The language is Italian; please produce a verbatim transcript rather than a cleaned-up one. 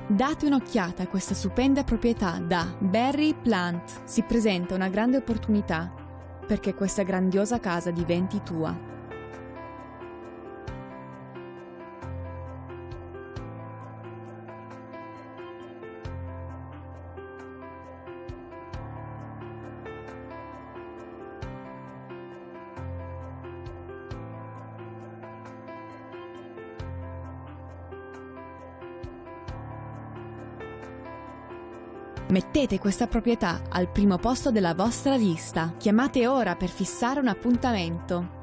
Date un'occhiata a questa stupenda proprietà da Barry Plant. Si presenta una grande opportunità perché questa grandiosa casa diventi tua. Mettete questa proprietà al primo posto della vostra lista. Chiamate ora per fissare un appuntamento.